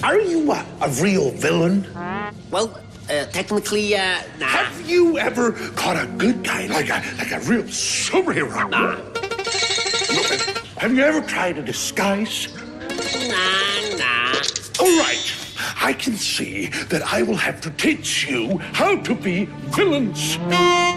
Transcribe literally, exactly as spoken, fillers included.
are you a, a real villain? Well, uh, technically, uh, nah. Have you ever caught a good guy, like a like a real superhero? Nah. Have you ever tried a disguise? Nah, nah. All right. I can see that I will have to teach you how to be villains.